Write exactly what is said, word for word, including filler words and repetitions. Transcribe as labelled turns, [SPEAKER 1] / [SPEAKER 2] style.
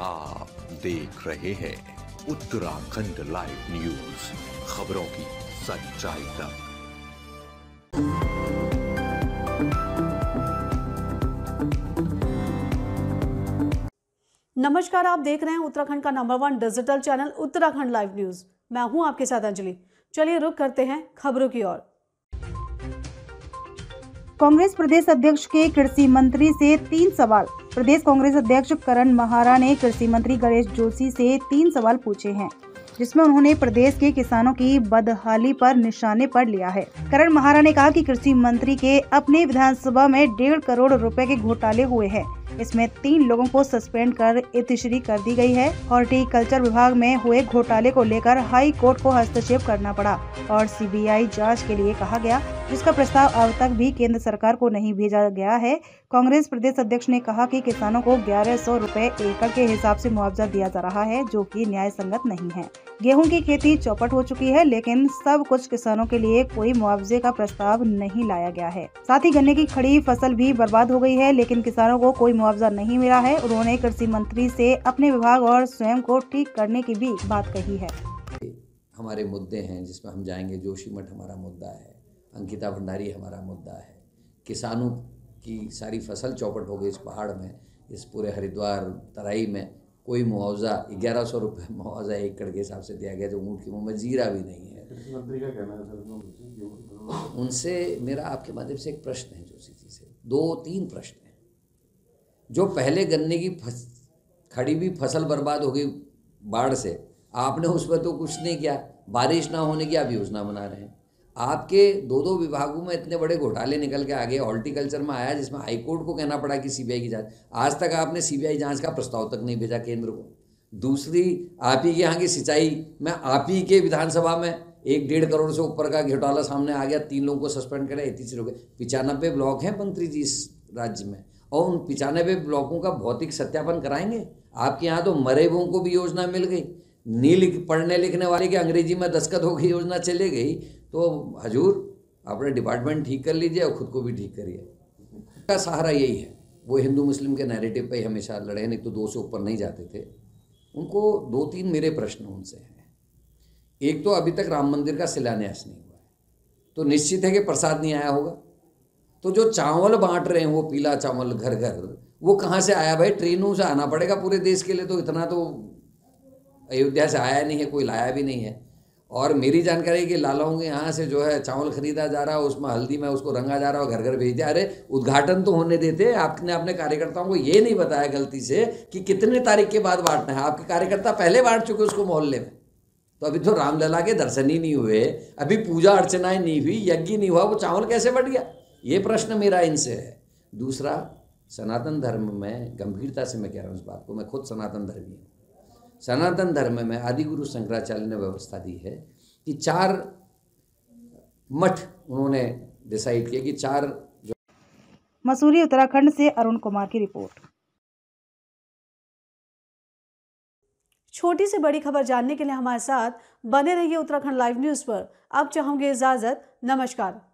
[SPEAKER 1] आप देख रहे हैं उत्तराखंड लाइव न्यूज, खबरों की सच्चाई तक।
[SPEAKER 2] नमस्कार, आप देख रहे हैं उत्तराखंड का number one digital channel Uttarakhand live news. मैं हूं आपके साथ अंजलि। चलिए रुक करते हैं खबरों की ओर।
[SPEAKER 3] कांग्रेस प्रदेश अध्यक्ष के कृषि मंत्री से तीन सवाल। प्रदेश कांग्रेस अध्यक्ष करण महारा ने कृषि मंत्री गणेश जोशी से तीन सवाल पूछे हैं, जिसमें उन्होंने प्रदेश के किसानों की बदहाली पर निशाने पर लिया है। करण महारा ने कहा कि कृषि मंत्री के अपने विधानसभा में डेढ़ करोड़ रुपए के घोटाले हुए हैं। इसमें तीन लोगों को सस्पेंड कर इतिश्री कर दी गई है। हॉर्टिकल्चर विभाग में हुए घोटाले को लेकर हाई कोर्ट को हस्तक्षेप करना पड़ा और सीबीआई जांच के लिए कहा गया, जिसका प्रस्ताव अब तक भी केंद्र सरकार को नहीं भेजा गया है। कांग्रेस प्रदेश अध्यक्ष ने कहा कि किसानों को ग्यारह सौ रुपए एकड़ के हिसाब से मुआवजा दिया जा रहा है, जो कि न्याय संगत नहीं है। गेहूं की खेती चौपट हो चुकी है, लेकिन सब कुछ किसानों के लिए कोई मुआवजे का प्रस्ताव नहीं लाया गया है। साथ ही गन्ने की खड़ी फसल भी बर्बाद हो गई है, लेकिन किसानों को कोई मुआवजा नहीं मिला है। उन्होंने कृषि मंत्री से अपने विभाग और स्वयं को ठीक करने की भी बात कही है।
[SPEAKER 4] हमारे मुद्दे हैं जिसमें हम जाएंगे। जोशीमठ हमारा मुद्दा है, अंकिता भंडारी हमारा मुद्दा है, किसानों की सारी फसल चौपट हो गई इस पहाड़ में, इस पूरे हरिद्वार तराई में कोई मुआवजा ग्यारह सौ रुपये मुआवजा एकड़ के हिसाब से दिया गया, जो ऊँट की मुँह में जीरा भी नहीं है।
[SPEAKER 5] कृषि मंत्री का कहना है सर,
[SPEAKER 4] उनसे मेरा आपके माध्यम से एक प्रश्न है जोशी जी से, दो तीन प्रश्न हैं। जो पहले गन्ने की फस, खड़ी भी फसल बर्बाद हो गई बाढ़ से, आपने उस पर तो कुछ नहीं किया। बारिश ना होने की आप योजना बना रहे हैं। आपके दो दो विभागों में इतने बड़े घोटाले निकल के आ गए। हॉर्टिकल्चर में आया, जिसमें हाईकोर्ट को कहना पड़ा कि सीबीआई की जांच। आज तक आपने सीबीआई जांच का प्रस्ताव तक नहीं भेजा केंद्र को। दूसरी, आप ही के यहाँ की सिंचाई में आप ही के विधानसभा में एक डेढ़ करोड़ से ऊपर का घोटाला सामने आ गया। तीन लोगों को सस्पेंड करे, इतनी हो गए। पिचानबे ब्लॉक हैं मंत्री जी इस राज्य में, और उन पिचानबे ब्लॉकों का भौतिक सत्यापन कराएंगे। आपके यहाँ तो मरे हुओं को भी योजना मिल गई, नील पढ़ने लिखने वाले के अंग्रेजी में दस्तखत हो गई, योजना चले गई। तो हजूर अपने डिपार्टमेंट ठीक कर लीजिए और खुद को भी ठीक करिए। का सहारा यही है। वो हिंदू मुस्लिम के नैरेटिव पे ही हमेशा लड़े, नहीं तो दो से ऊपर नहीं जाते थे। उनको दो तीन मेरे प्रश्न उनसे हैं। एक तो अभी तक राम मंदिर का शिलान्यास नहीं हुआ है, तो निश्चित है कि प्रसाद नहीं आया होगा। तो जो चावल बांट रहे हैं, वो पीला चावल घर घर, वो कहाँ से आया भाई? ट्रेनों से आना पड़ेगा पूरे देश के लिए, तो इतना तो अयोध्या से आया नहीं है, कोई लाया भी नहीं है। और मेरी जानकारी कि लालाओं के यहाँ से जो है चावल खरीदा जा रहा है, उसमें हल्दी में उसको रंगा जा रहा है और घर घर भेज दिया। अरे उद्घाटन तो होने देते। आपने अपने कार्यकर्ताओं को ये नहीं बताया गलती से कि कितने तारीख के बाद बांटना है। आपके कार्यकर्ता पहले बांट चुके उसको मोहल्ले में। तो अभी तो रामलला के दर्शन ही नहीं हुए, अभी पूजा अर्चनाएं नहीं हुई, यज्ञ नहीं हुआ, वो चावल कैसे बढ़ गया? ये प्रश्न मेरा इनसे है। दूसरा, सनातन धर्म में गंभीरता से मैं कह रहा हूँ इस बात को, मैं खुद सनातन धर्मी हूँ। सनातन धर्म में आदिगुरु शंकराचार्य ने व्यवस्था दी है कि चार मठ उन्होंने डिसाइड किया कि चार जो
[SPEAKER 3] मसूरी उत्तराखंड से अरुण कुमार की रिपोर्ट।
[SPEAKER 2] छोटी से बड़ी खबर जानने के लिए हमारे साथ बने रहिए उत्तराखंड लाइव न्यूज पर। अब चाहूंगी इजाजत। नमस्कार।